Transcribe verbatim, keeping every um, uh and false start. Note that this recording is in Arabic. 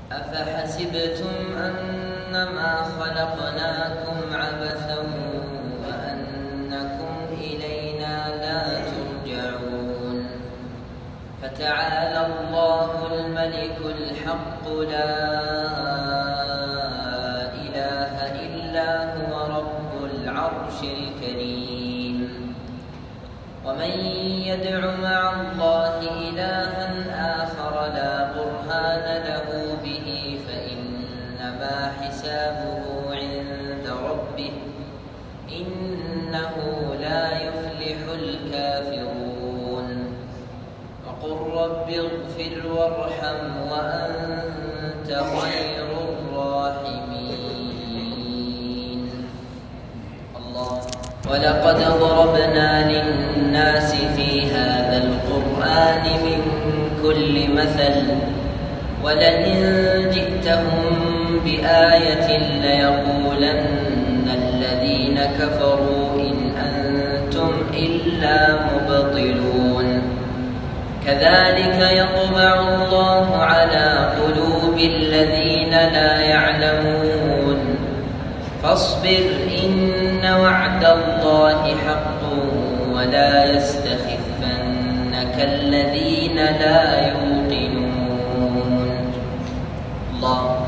أفحسبتم أنما خلقناكم عبثا وأنكم إلينا لا ترجعون فتعالى الله الملك الحق لا إله إلا هو رب العرش الكريم ومن يدع مع الله إلها آخر لا برهان له به فإنما حسابه عند ربه إنه لا يفلح الكافرون وقل رب اغفر وارحم وأنت خير الراحمين. الله. ولقد ضربنا للناس في هذا القرآن من كل مثل ولئن جئتهم بآية ليقولن الذين كفروا إن أنتم إلا مبطلون كذلك يطبع الله على قلوب الذين لا يعلمون فاصبر إن وعد الله حق ولا يستخفنك الذين لا يوقنون. الله.